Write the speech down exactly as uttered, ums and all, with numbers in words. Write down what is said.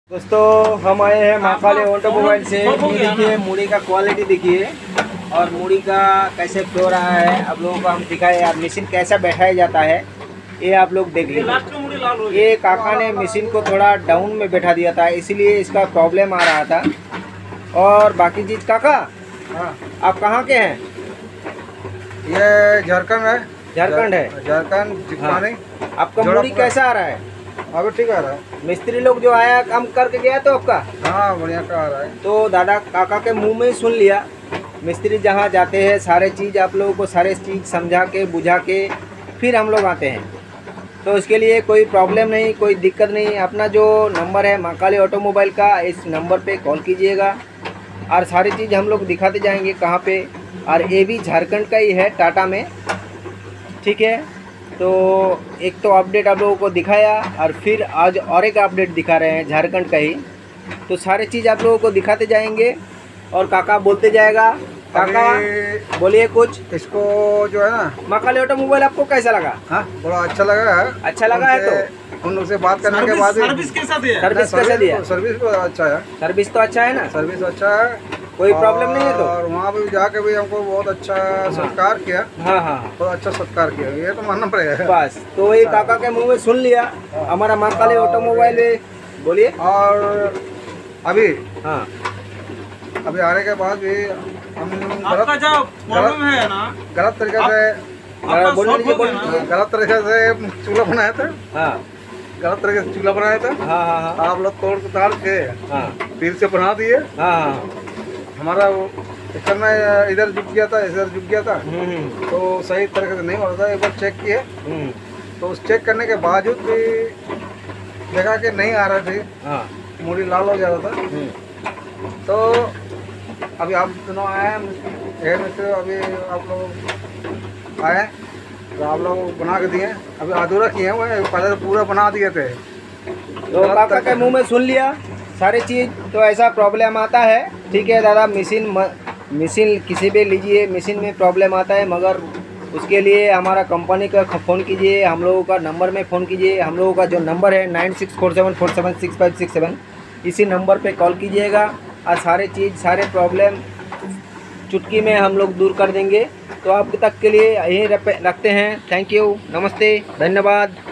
दोस्तों हम आए हैं महाकाली ऑटोमोबाइल से। ये देखिए मुड़ी का क्वालिटी देखिए और मुड़ी का कैसे फ्लो रहा है। आप लोगों को हम दिखाए यार मशीन कैसा बैठाया जाता है, ये आप लोग देख लीजिए। ये काका ने मशीन को थोड़ा डाउन में बैठा दिया था, इसीलिए इसका प्रॉब्लम आ रहा था। और बाकी चीज़ काका, हाँ, आप कहाँ के हैं? ये झारखंड है। झारखंड है। झारखंड जिपानी। हाँ। आपका मुड़ी कैसा आ रहा है? अभी ठीक आ रहा है। मिस्त्री लोग जो आया काम करके गया तो आपका? हाँ, बढ़िया का आ रहा है। तो दादा काका के मुंह में ही सुन लिया, मिस्त्री जहाँ जाते हैं सारे चीज़ आप लोगों को सारे चीज़ समझा के बुझा के फिर हम लोग आते हैं। तो इसके लिए कोई प्रॉब्लम नहीं, कोई दिक्कत नहीं। अपना जो नंबर है महाकाली ऑटोमोबाइल का, इस नंबर पे कॉल कीजिएगा और सारी चीज़ हम लोग दिखाते जाएंगे कहाँ पे। और ये भी झारखंड का ही है, टाटा में, ठीक है। तो एक तो अपडेट आप लोगों को दिखाया और फिर आज और एक अपडेट दिखा रहे हैं झारखंड का ही। तो सारे चीज़ आप लोगों को दिखाते जाएंगे और काका बोलते जाएगा। काका बोलिए कुछ। इसको जो है ना, महाकाली ऑटोमोबाइल आपको कैसा लगा? हाँ, बड़ा अच्छा लगा है। अच्छा लगा है तो उन लोग से बात करने के बाद सर्विस कैसा दिया? सर्विस कैसा दिया? सर्विस तो अच्छा है। सर्विस तो अच्छा है ना? सर्विस अच्छा है, कोई प्रॉब्लम नहीं है तो? और वहाँ पे जाके भी हमको बहुत अच्छा सत्कार किया। हाँ हाँ, बहुत अच्छा सत्कार किया, ये तो मानना पड़ेगा। बस तो ये काका के मुंह में सुन लिया हमारा महाकाली ऑटोमोबाइल में। बोलिए। और अभी हाँ, अभी आने के बाद भी हम आपका गलत जो प्रॉब्लम है ना, गलत तरीके से आपका बोल solve लीजिए, हो बोल गया ना? लीजिए। गलत तरीके से चूल्हा बनाया था। हाँ गलत तरीके से चूल्हा बनाया था। हाँ हाँ हाँ आप लोग तोड़ उतार के हाँ फिर से बना दिए। हाँ हाँ। हमारा वो चक्कर में इधर झुक गया था, इधर झुक गया था, हम्म, हम्म, तो सही तरीके से नहीं हो रहा था। एक बार चेक किए, हम्म, तो उस चेक करने के बावजूद भी देखा कि नहीं आ रहा थी, हाँ, मूड़ी लाल हो जा रहा था। हम्म। तो अभी आप दोनों आए हैं मित्र, अभी आप लोग आए तो आप लोग बना के दिए। अभी अधूरा किए हुए, पहले तो पूरा बना दिए थे। तो काका के मुंह में सुन लिया सारी चीज़। तो ऐसा प्रॉब्लम आता है, ठीक है दादा। मशीन मशीन किसी भी लीजिए, मशीन में प्रॉब्लम आता है, मगर उसके लिए हमारा कंपनी का फ़ोन कीजिए, हम लोगों का नंबर में फ़ोन कीजिए। हम लोगों का जो नंबर है nine six four seven four seven six five six seven, इसी नंबर पे कॉल कीजिएगा और सारे चीज़ सारे प्रॉब्लम चुटकी में हम लोग दूर कर देंगे। तो आप तक के लिए यही रखते हैं। थैंक यू, नमस्ते, धन्यवाद।